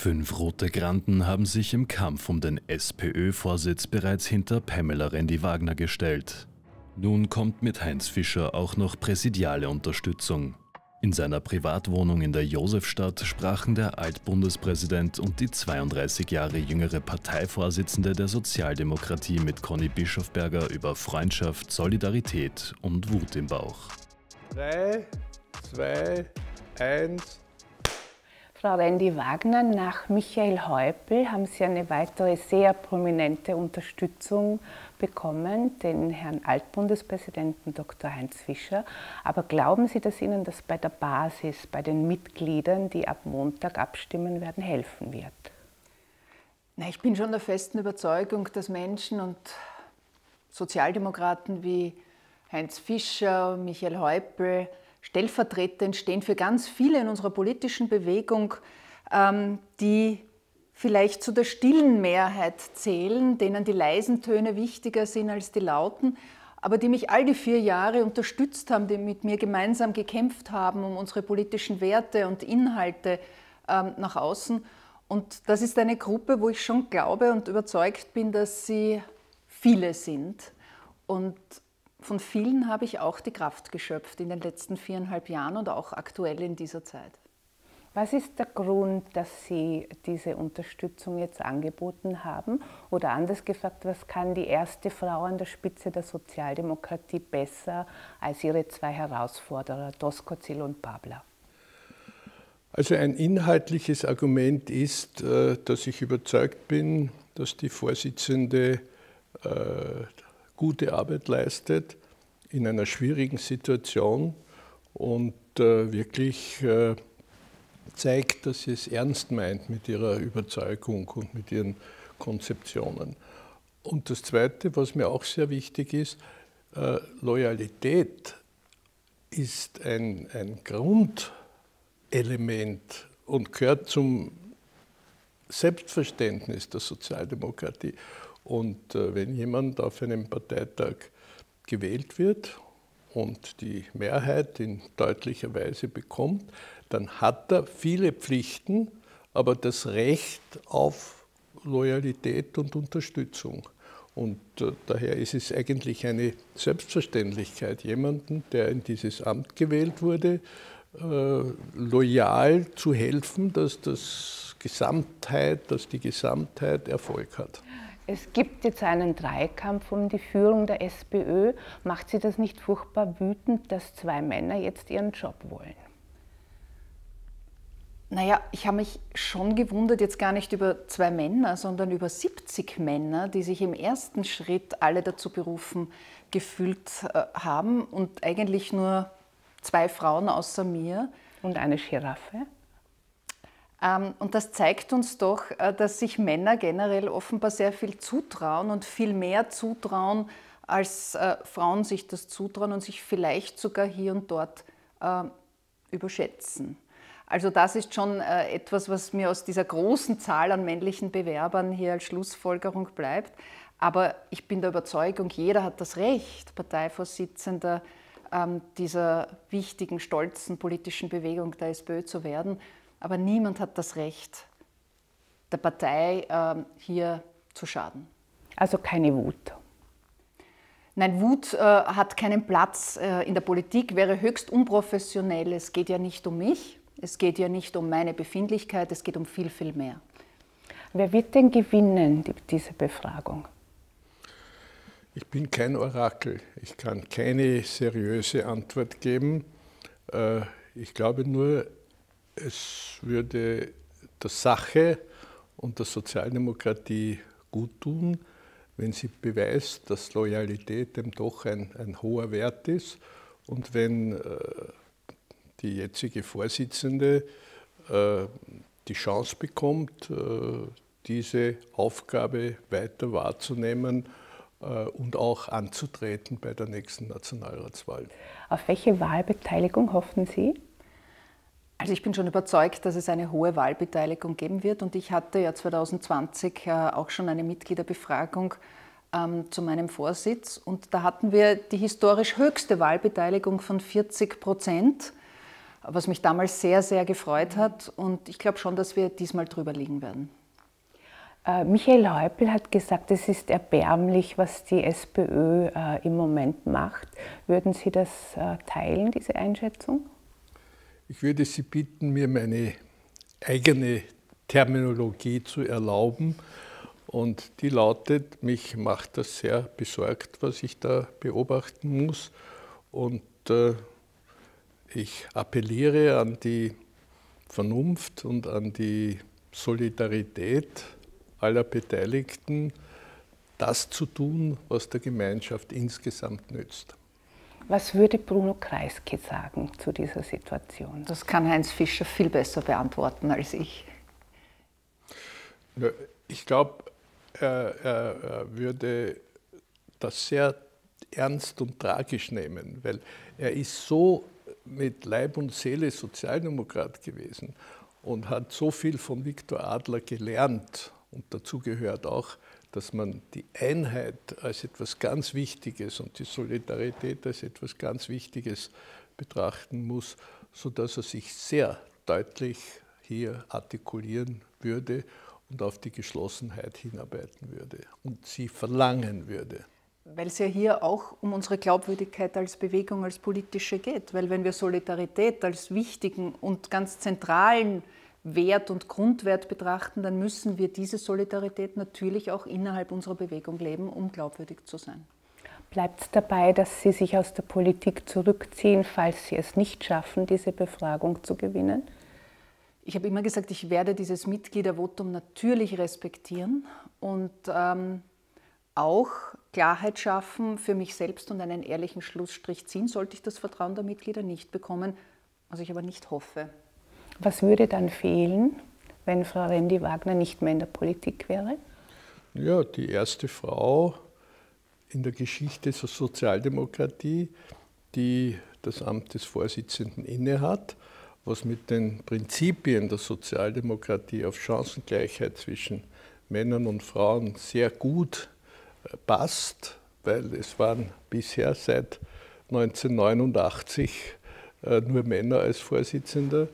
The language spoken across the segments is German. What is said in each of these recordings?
5 rote Granden haben sich im Kampf um den SPÖ-Vorsitz bereits hinter Pamela Rendi-Wagner gestellt. Nun kommt mit Heinz Fischer auch noch präsidiale Unterstützung. In seiner Privatwohnung in der Josefstadt sprachen der Altbundespräsident und die 32 Jahre jüngere Parteivorsitzende der Sozialdemokratie mit Conny Bischofberger über Freundschaft, Solidarität und Wut im Bauch. 3, 2, 1. Frau Rendi-Wagner, nach Michael Häupl haben Sie eine weitere sehr prominente Unterstützung bekommen, den Herrn Altbundespräsidenten Dr. Heinz Fischer. Aber glauben Sie, dass Ihnen das bei der Basis, bei den Mitgliedern, die ab Montag abstimmen werden, helfen wird? Na, ich bin schon der festen Überzeugung, dass Menschen und Sozialdemokraten wie Heinz Fischer, Michael Häupl, stellvertretend stehen für ganz viele in unserer politischen Bewegung, die vielleicht zu der stillen Mehrheit zählen, denen die leisen Töne wichtiger sind als die lauten, aber die mich all die 4 Jahre unterstützt haben, die mit mir gemeinsam gekämpft haben um unsere politischen Werte und Inhalte nach außen. Und das ist eine Gruppe, wo ich schon glaube und überzeugt bin, dass sie viele sind. Und von vielen habe ich auch die Kraft geschöpft in den letzten 4,5 Jahren und auch aktuell in dieser Zeit. Was ist der Grund, dass Sie diese Unterstützung jetzt angeboten haben? Oder anders gefragt, was kann die erste Frau an der Spitze der Sozialdemokratie besser als ihre 2 Herausforderer, Doskozil und Babler? Also ein inhaltliches Argument ist, dass ich überzeugt bin, dass die Vorsitzende gute Arbeit leistet in einer schwierigen Situation und wirklich zeigt, dass sie es ernst meint mit ihrer Überzeugung und mit ihren Konzeptionen. Und das Zweite, was mir auch sehr wichtig ist, Loyalität ist ein Grundelement und gehört zum Selbstverständnis der Sozialdemokratie. Und wenn jemand auf einem Parteitag gewählt wird und die Mehrheit in deutlicher Weise bekommt, dann hat er viele Pflichten, aber das Recht auf Loyalität und Unterstützung. Und daher ist es eigentlich eine Selbstverständlichkeit, jemanden, der in dieses Amt gewählt wurde, loyal zu helfen, dass die Gesamtheit Erfolg hat. Es gibt jetzt einen Dreikampf um die Führung der SPÖ. Macht Sie das nicht furchtbar wütend, dass 2 Männer jetzt ihren Job wollen? Naja, ich habe mich schon gewundert, jetzt gar nicht über 2 Männer, sondern über 70 Männer, die sich im ersten Schritt alle dazu berufen gefühlt haben und eigentlich nur 2 Frauen außer mir. Und eine Giraffe? Und das zeigt uns doch, dass sich Männer generell offenbar sehr viel zutrauen und viel mehr zutrauen, als Frauen sich das zutrauen und sich vielleicht sogar hier und dort überschätzen. Also das ist schon etwas, was mir aus dieser großen Zahl an männlichen Bewerbern hier als Schlussfolgerung bleibt. Aber ich bin der Überzeugung, jeder hat das Recht, Parteivorsitzender dieser wichtigen, stolzen politischen Bewegung der SPÖ zu werden. Aber niemand hat das Recht, der Partei hier zu schaden. Also keine Wut? Nein, Wut hat keinen Platz in der Politik, wäre höchst unprofessionell. Es geht ja nicht um mich, es geht ja nicht um meine Befindlichkeit, es geht um viel, viel mehr. Wer wird denn gewinnen, diese Befragung? Ich bin kein Orakel. Ich kann keine seriöse Antwort geben. Ich glaube nur, es würde der Sache und der Sozialdemokratie gut tun, wenn sie beweist, dass Loyalität eben doch ein hoher Wert ist und wenn die jetzige Vorsitzende die Chance bekommt, diese Aufgabe weiter wahrzunehmen und auch anzutreten bei der nächsten Nationalratswahl. Auf welche Wahlbeteiligung hoffen Sie? Also ich bin schon überzeugt, dass es eine hohe Wahlbeteiligung geben wird und ich hatte ja 2020 auch schon eine Mitgliederbefragung zu meinem Vorsitz und da hatten wir die historisch höchste Wahlbeteiligung von 40%. was mich damals sehr, sehr gefreut hat. Und ich glaube schon, dass wir diesmal drüber liegen werden. Michael Häupl hat gesagt, es ist erbärmlich, was die SPÖ im Moment macht. Würden Sie das teilen, diese Einschätzung? Ich würde Sie bitten, mir meine eigene Terminologie zu erlauben. Und die lautet, mich macht das sehr besorgt, was ich da beobachten muss. Und ich appelliere an die Vernunft und an die Solidarität aller Beteiligten, das zu tun, was der Gemeinschaft insgesamt nützt. Was würde Bruno Kreisky sagen zu dieser Situation? Das kann Heinz Fischer viel besser beantworten als ich. Ich glaube, er würde das sehr ernst und tragisch nehmen, weil er ist so mit Leib und Seele Sozialdemokrat gewesen und hat so viel von Viktor Adler gelernt. Und dazu gehört auch, dass man die Einheit als etwas ganz Wichtiges und die Solidarität als etwas ganz Wichtiges betrachten muss, sodass er sich sehr deutlich hier artikulieren würde und auf die Geschlossenheit hinarbeiten würde und sie verlangen würde. Weil es ja hier auch um unsere Glaubwürdigkeit als Bewegung, als politische geht. Weil wenn wir Solidarität als wichtigen und ganz zentralen Wert und Grundwert betrachten, dann müssen wir diese Solidarität natürlich auch innerhalb unserer Bewegung leben, um glaubwürdig zu sein. Bleibt es dabei, dass Sie sich aus der Politik zurückziehen, falls Sie es nicht schaffen, diese Befragung zu gewinnen? Ich habe immer gesagt, ich werde dieses Mitgliedervotum natürlich respektieren und auch Klarheit schaffen für mich selbst und einen ehrlichen Schlussstrich ziehen, sollte ich das Vertrauen der Mitglieder nicht bekommen, was ich aber nicht hoffe. Was würde dann fehlen, wenn Frau Rendi-Wagner nicht mehr in der Politik wäre? Ja, die erste Frau in der Geschichte der Sozialdemokratie, die das Amt des Vorsitzenden innehat, was mit den Prinzipien der Sozialdemokratie auf Chancengleichheit zwischen Männern und Frauen sehr gut passt, weil es waren bisher seit 1989 nur Männer als Vorsitzender.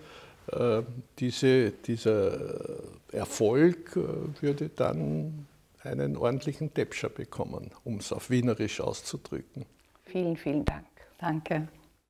Dieser Erfolg würde dann einen ordentlichen Täpscher bekommen, um es auf Wienerisch auszudrücken. Vielen, vielen Dank. Danke.